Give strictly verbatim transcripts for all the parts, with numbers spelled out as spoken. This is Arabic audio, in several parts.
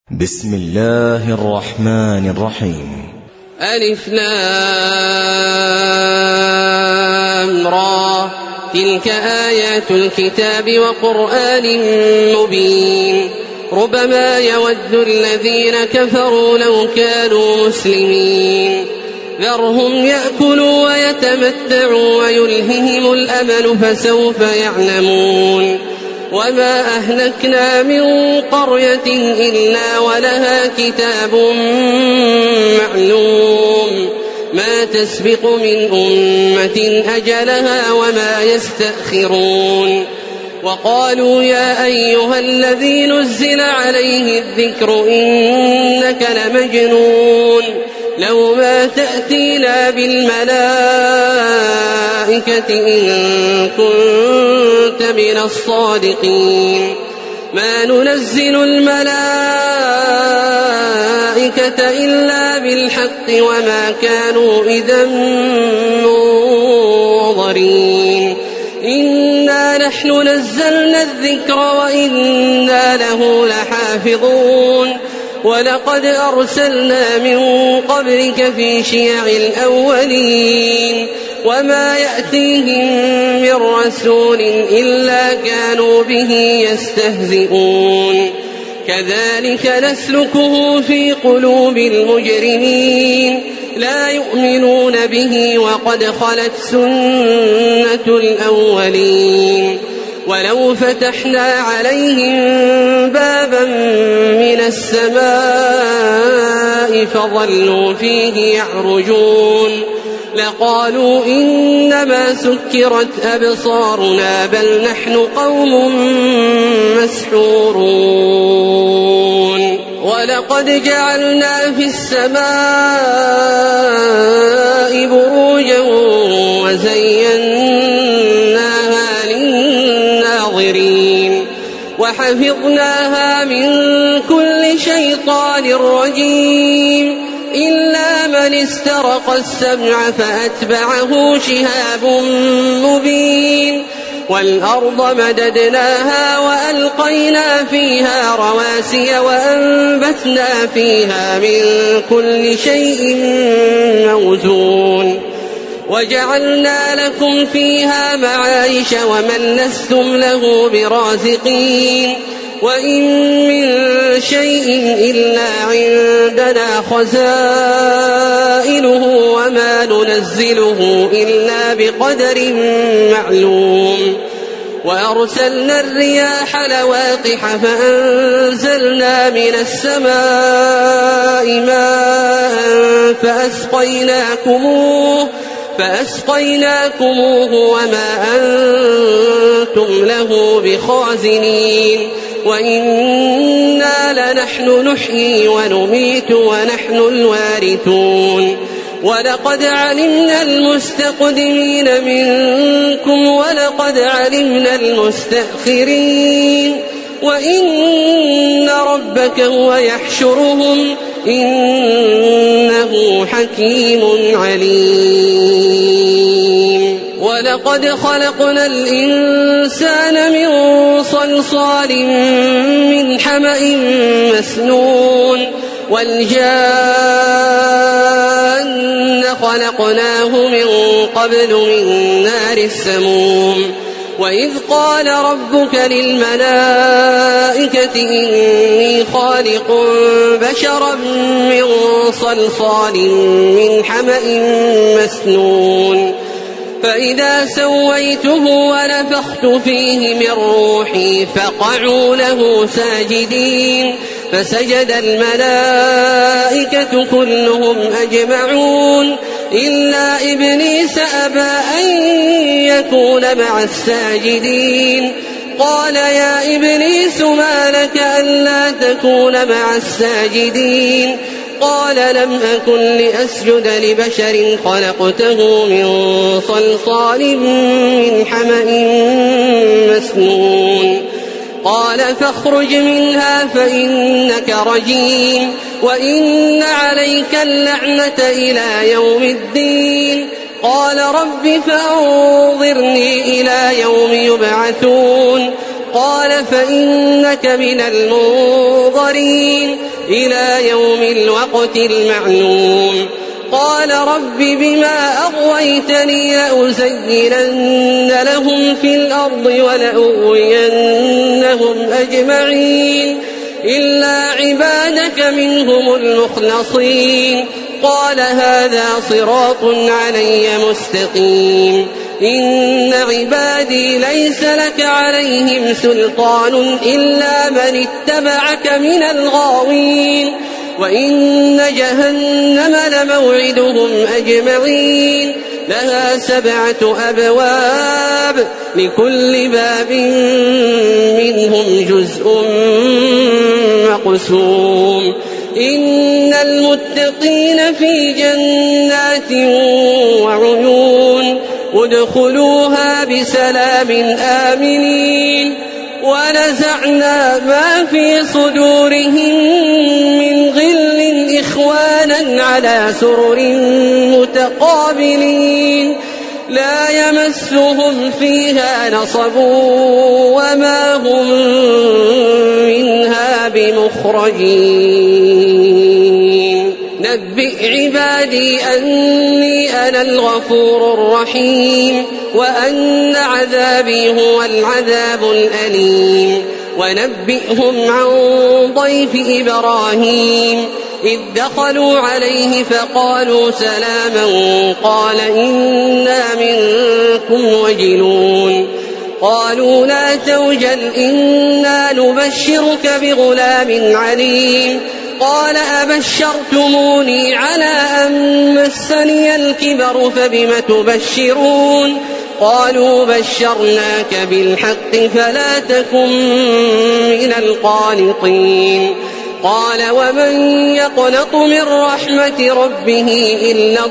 بسم الله الرحمن الرحيم. ألف لام را تلك آيات الكتاب وقرآن مبين ربما يود الذين كفروا لو كانوا مسلمين ذرهم يأكلوا ويتمتعوا ويلههم الأمل فسوف يعلمون وما أهلكنا من قرية إلا ولها كتاب معلوم ما تسبق من أمة أجلها وما يستأخرون وقالوا يا أيها الذي نزل عليه الذكر إنك لمجنون لو ما تأتينا بالملائكة إن كنت من الصادقين ما ننزل الملائكة إلا بالحق وما كانوا إذا منظرين إنا نحن نزلنا الذكر وإنا له لحافظون ولقد أرسلنا من قبلك في شيع الأولين وما يأتيهم من رسول إلا كانوا به يستهزئون كذلك نسلكه في قلوب المجرمين لا يؤمنون به وقد خلت سنة الأولين ولو فتحنا عليهم بابا من السماء فظلوا فيه يعرجون لقالوا إنما سكرت أبصارنا بل نحن قوم مسحورون ولقد جعلنا في السماء بروجا وزيناها للناظرين وحفظناها من كل شيطان رجيم إلا من استرق السمع فأتبعه شهاب مبين والأرض مددناها وألقينا فيها رواسي وأنبتنا فيها من كل شيء موزون وجعلنا لكم فيها معايش ومن لستم له برازقين وإن من شيء إلا عندنا خزائنه وما ننزله إلا بقدر معلوم وأرسلنا الرياح لواقح فأنزلنا من السماء ماء فأسقيناكموه فأسقيناكموه وما أنتم له بخازنين وإنا لنحن نحيي ونميت ونحن الوارثون ولقد علمنا المستقدمين منكم ولقد علمنا المستأخرين وإن ربك هو يحشرهم إنه حكيم عليم ولقد خلقنا الإنسان من صلصال من حمأ مسنون والجان خلقناه من قبل من نار السموم وإذ قال ربك للملائكة إني خالق بشرا من صلصال من حمأ مسنون فإذا سويته ونفخت فيه من روحي فقعوا له ساجدين فسجد الملائكة كلهم أجمعون إلا إبليس أبى أن يكون مع الساجدين قال يا إبليس ما لك ألا تكون مع الساجدين قال لم أكن لأسجد لبشر خلقته من صلصال من حمأ مسنون قال فاخرج منها فإنك رجيم وإن عليك اللعنة إلى يوم الدين قال رب فأنظرني إلى يوم يبعثون قال فإنك من المنظرين إلى يوم الوقت المعلوم قال رب بما أغويتني لأزينن لهم في الأرض ولأغوينهم أجمعين إلا عبادك منهم المخلصين قال هذا صراط علي مستقيم إن عبادي ليس لك عليهم سلطان إلا من اتبعك من الغاوين وإن جهنم لموعدهم أجمعين لها سبعة أبواب لكل باب منهم جزء مقسوم إن المتقين في جنات وعيون ادخلوها بسلام آمنين ونزعنا ما في صدورهم من غل إخوانا على سرر متقابلين لا يمسهم فيها نصب وما هم منها بمخرجين نبئ عبادي أني أنا الغفور الرحيم وأن عذابي هو العذاب الأليم ونبئهم عن ضيف إبراهيم إذ دخلوا عليه فقالوا سلاما قال إنا منكم وجلون قالوا لا توجل إنا نبشرك بغلام عليم قال أبشرتموني على أن مسني الكبر فبم تبشرون قالوا بشرناك بالحق فلا تكن من القانطين قال ومن يقنط من رحمة ربه إلا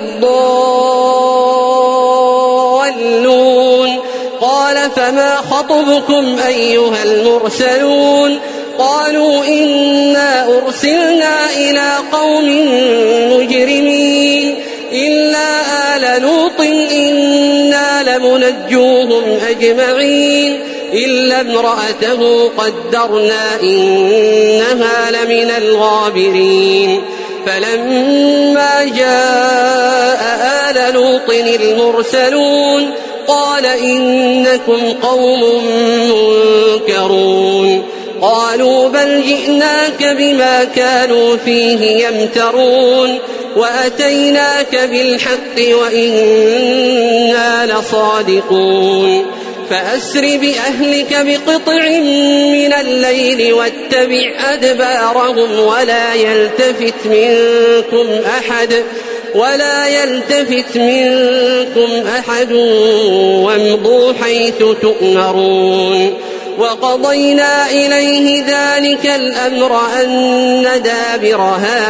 الضالون قال فما خطبكم أيها المرسلون قالوا إنا أرسلنا إلى قوم مجرمين إلا آل لوط إنا لمنجوهم أجمعين إلا امرأته قدرنا إنها لمن الغابرين فلما جاء آل لوط المرسلون قال إنكم قوم منكرون قالوا بل جئناك بما كانوا فيه يمترون وأتيناك بالحق وإنا لصادقون فأسر بأهلك بقطع من الليل واتبع أدبارهم ولا يلتفت منكم أحد ولا يلتفت منكم أحد وامضوا حيث تؤمرون وقضينا إليه ذلك الأمر أن دابر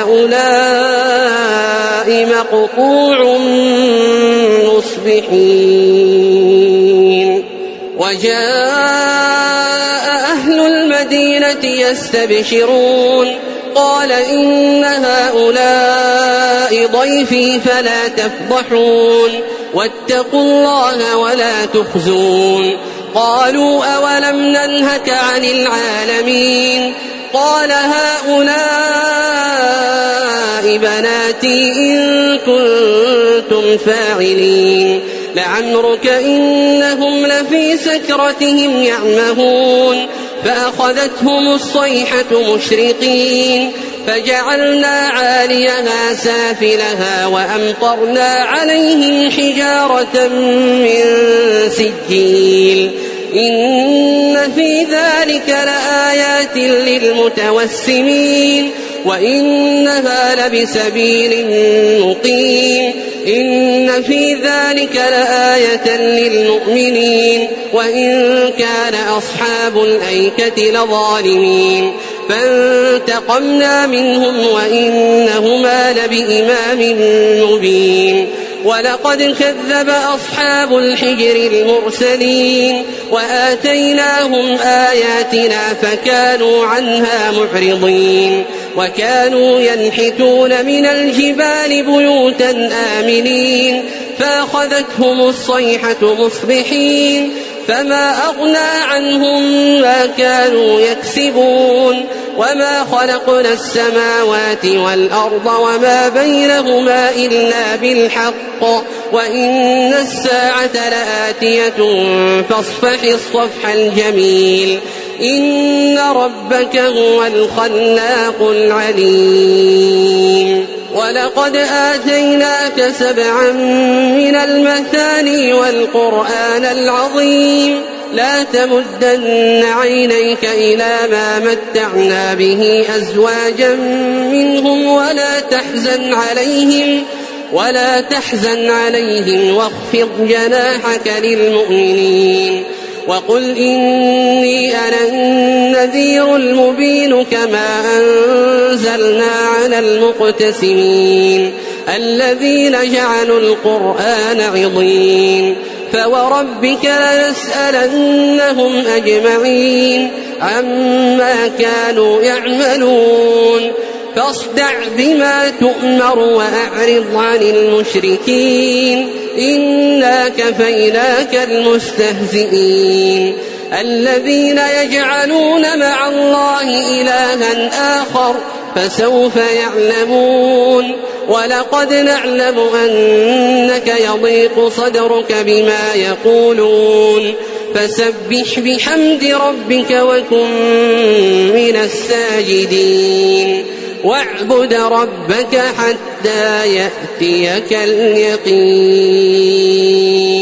هؤلاء مقطوع مصبحين وجاء أهل المدينة يستبشرون قال إن هؤلاء ضيفي فلا تفضحون واتقوا الله ولا تخزون قالوا أولم ننهك عن العالمين قال هؤلاء بناتي إن كنتم فاعلين لعمرك إنهم لفي سكرتهم يعمهون فأخذتهم الصيحة مشرقين فجعلنا عاليها سافلها وأمطرنا عليهم حجارة من سجيل إن في ذلك لآيات للمتوسمين وإنها لبسبيل مقيم إن في ذلك لآية للمؤمنين وإن كان أصحاب الأيكة لظالمين فانتقمنا منهم وإنهما لبإمام مبين ولقد كذب أصحاب الحجر المرسلين وآتيناهم آياتنا فكانوا عنها معرضين وكانوا ينحتون من الجبال بيوتا آمنين فأخذتهم الصيحة مصبحين فما أغنى عنهم ما كانوا يكسبون وما خلقنا السماوات والأرض وما بينهما إلا بالحق وإن الساعة لآتية فاصفح الصفح الجميل إن ربك هو الخلاق العليم ولقد آتيناك سبعا من المثاني والقرآن العظيم لا تمدن عينيك إلى ما متعنا به أزواجا منهم ولا تحزن عليهم ولا تحزن عليهم واخفض جناحك للمؤمنين وقل إني أنا النذير المبين كما أنزلنا على المقتسمين الذين جعلوا القرآن عضين فوربك لنسألنهم أجمعين عما كانوا يعملون فاصدع بما تؤمر وأعرض عن المشركين إنا كفيناك المستهزئين الذين يجعلون مع الله إلها آخر فسوف يعلمون ولقد نعلم أنك يضيق صدرك بما يقولون فسبح بحمد ربك وكن من الساجدين واعبد ربك حتى يأتيك اليقين.